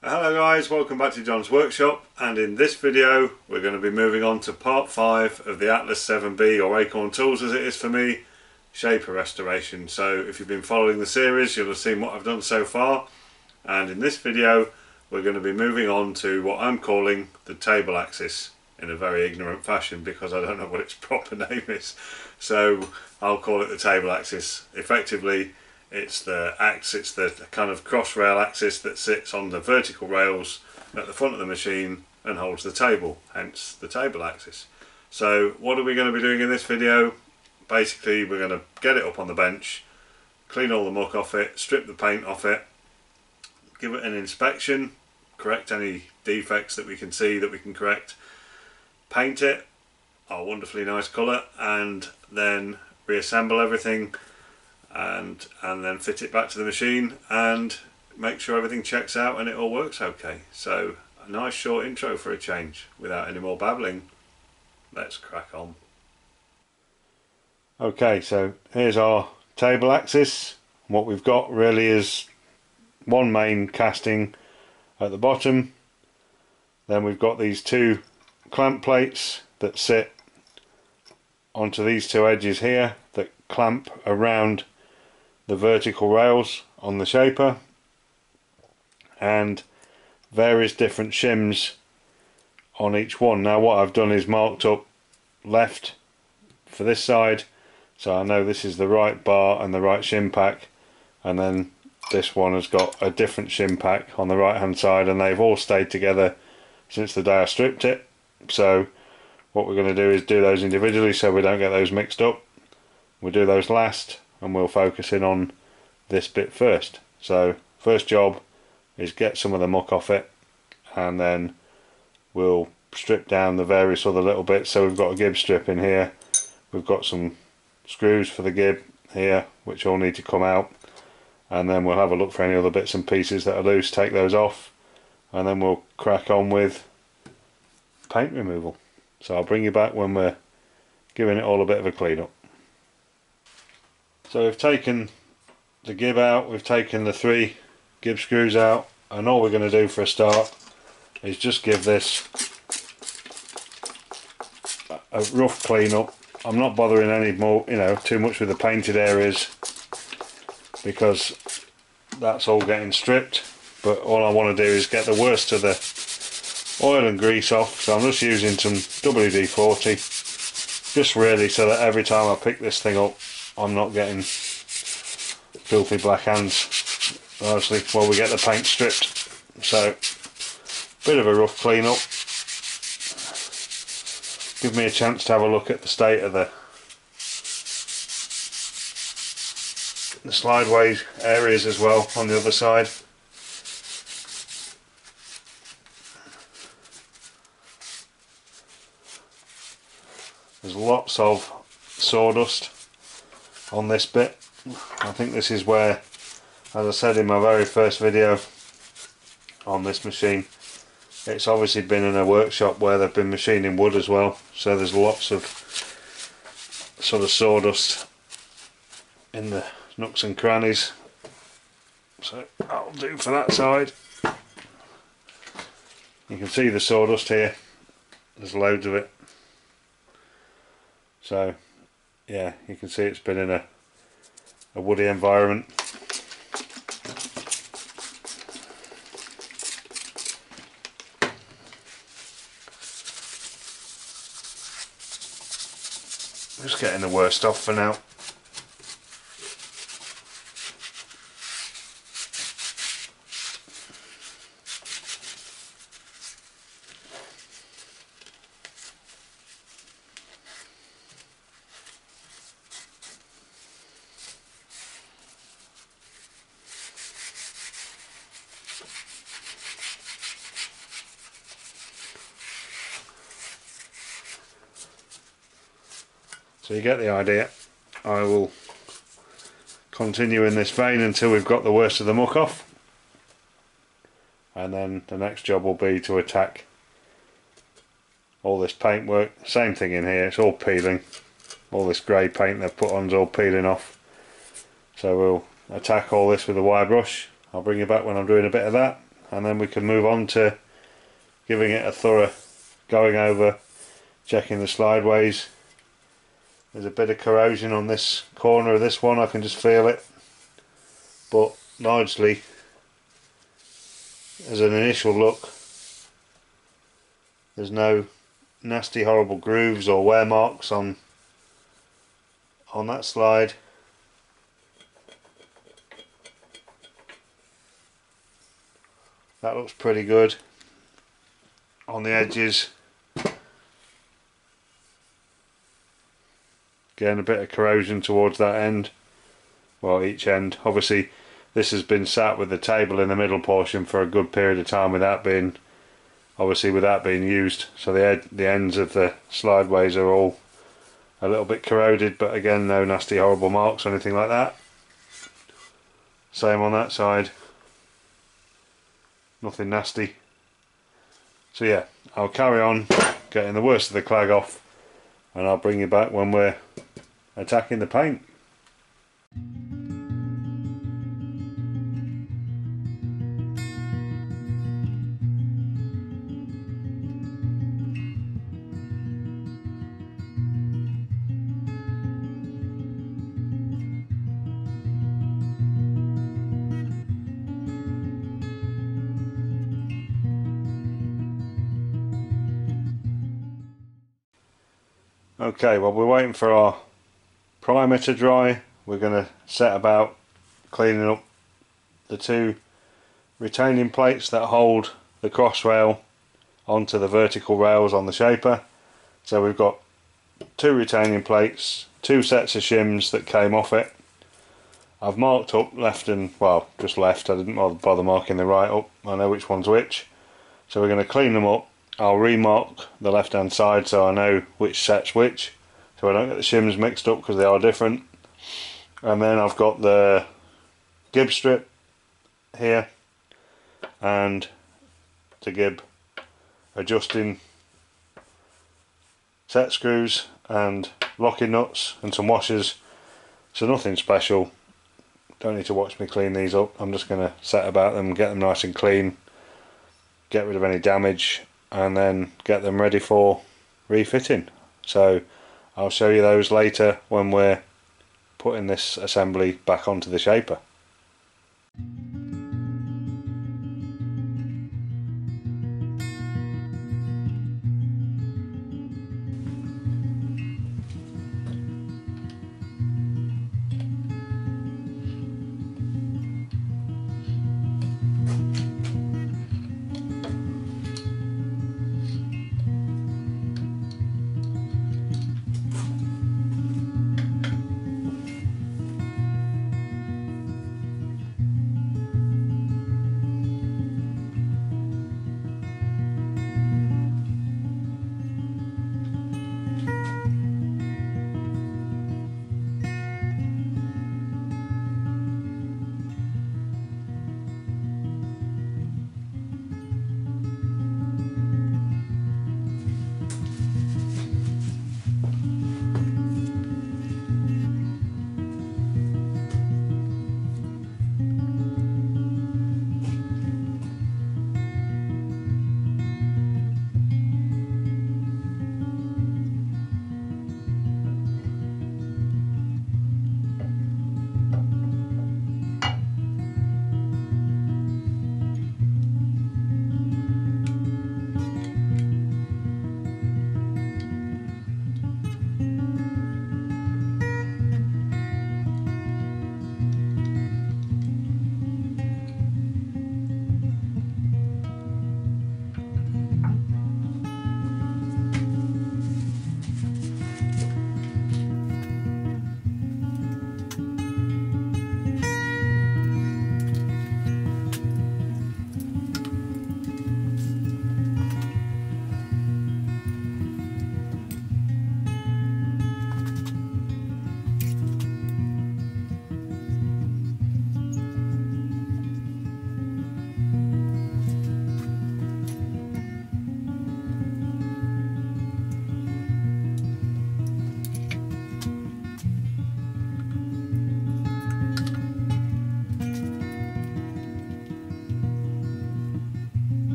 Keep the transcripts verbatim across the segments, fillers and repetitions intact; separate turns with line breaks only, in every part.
Hello guys, welcome back to John's Workshop, and in this video we're going to be moving on to part five of the Atlas seven B, or Acorn Tools as it is for me, shaper restoration. So if you've been following the series you'll have seen what I've done so far, and in this video we're going to be moving on to what I'm calling the table axis in a very ignorant fashion because I don't know what its proper name is. So I'll call it the table axis. Effectively it's the axe, it's the kind of cross rail axis that sits on the vertical rails at the front of the machine and holds the table, hence the table axis. So what are we going to be doing in this video? Basically we're going to get it up on the bench, clean all the muck off it, strip the paint off it, give it an inspection, correct any defects that we can see that we can correct, paint it a wonderfully nice colour, and then reassemble everything and and then fit it back to the machine and make sure everything checks out and it all works okay. So a nice short intro for a change. Without any more babbling, let's crack on. Okay, so here's our table axis. What we've got really is one main casting at the bottom, then we've got these two clamp plates that sit onto these two edges here that clamp around the vertical rails on the shaper, and various different shims on each one. Now what I've done is marked up left for this side, so I know this is the right bar and the right shim pack, and then this one has got a different shim pack on the right hand side, and they've all stayed together since the day I stripped it. So what we're going to do is do those individually so we don't get those mixed up. We'll do those last and we'll focus in on this bit first. So first job is get some of the muck off it, and then we'll strip down the various other little bits. So we've got a gib strip in here, we've got some screws for the gib here which all need to come out, and then we'll have a look for any other bits and pieces that are loose, take those off, and then we'll crack on with paint removal. So I'll bring you back when we're giving it all a bit of a clean up. So we've taken the gib out, we've taken the three gib screws out, and all we're going to do for a start is just give this a rough clean up. I'm not bothering any more, you know, too much with the painted areas because that's all getting stripped, but all I want to do is get the worst of the oil and grease off. So I'm just using some W D forty, just really so that every time I pick this thing up I'm not getting filthy black hands, obviously, while we get the paint stripped. So bit of a rough clean up, give me a chance to have a look at the state of the the slideways areas as well on the other side. There's lots of sawdust on this bit. I think this is where, as I said in my very first video on this machine, it's obviously been in a workshop where they've been machining wood as well, so there's lots of sort of sawdust in the nooks and crannies. So that'll do for that side. You can see the sawdust here, there's loads of it. So yeah, you can see it's been in a, a woody environment. Just getting the worst off for now. So you get the idea. I will continue in this vein until we've got the worst of the muck off, and then the next job will be to attack all this paintwork. Same thing in here, it's all peeling. All this grey paint they've put on is all peeling off. So we'll attack all this with a wire brush. I'll bring you back when I'm doing a bit of that, and then we can move on to giving it a thorough going over, checking the slideways. There's a bit of corrosion on this corner of this one, I can just feel it, but largely as an initial look there's no nasty horrible grooves or wear marks on on that slide. That looks pretty good. On the edges, again a bit of corrosion towards that end, well each end. Obviously this has been sat with the table in the middle portion for a good period of time without being obviously without being used, so the, ed the ends of the slideways are all a little bit corroded, but again no nasty horrible marks or anything like that. Same on that side, nothing nasty. So yeah, I'll carry on getting the worst of the clag off and I'll bring you back when we're attacking the paint. Okay, well we're waiting for our primer to dry. We're going to set about cleaning up the two retaining plates that hold the cross rail onto the vertical rails on the shaper. So we've got two retaining plates, two sets of shims that came off it. I've marked up left and, well, just left, I didn't bother marking the right up, I know which one's which. So we're going to clean them up. I'll remark the left hand side so I know which set's which, so I don't get the shims mixed up because they are different. And then I've got the gib strip here and the gib adjusting set screws and locking nuts and some washers, so nothing special. Don't need to watch me clean these up, I'm just going to set about them, get them nice and clean, get rid of any damage, and then get them ready for refitting. So I'll show you those later when we're putting this assembly back onto the shaper.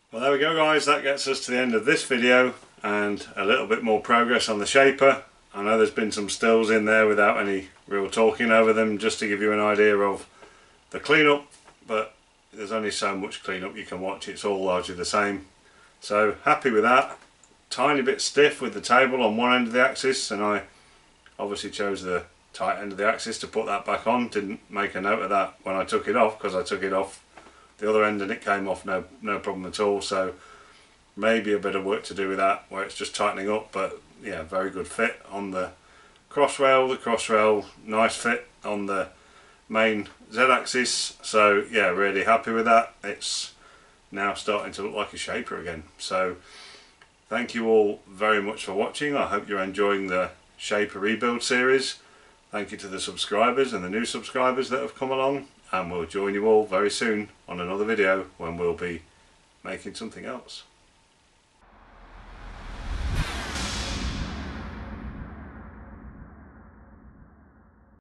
Well, there we go guys, that gets us to the end of this video and a little bit more progress on the shaper. I know there's been some stills in there without any real talking over them, just to give you an idea of the cleanup, but there's only so much cleanup you can watch, it's all largely the same. So happy with that. Tiny bit stiff with the table on one end of the axis, and I obviously chose the tight end of the axis to put that back on. Didn't make a note of that when I took it off, because I took it off the other end and it came off no no problem at all. So maybe a bit of work to do with that where it's just tightening up, but yeah, very good fit on the cross rail. The cross rail nice fit on the main Z-axis, so yeah, really happy with that. It's now starting to look like a shaper again. So thank you all very much for watching. I hope you're enjoying the shaper rebuild series. Thank you to the subscribers and the new subscribers that have come along, and we'll join you all very soon on another video when we'll be making something else.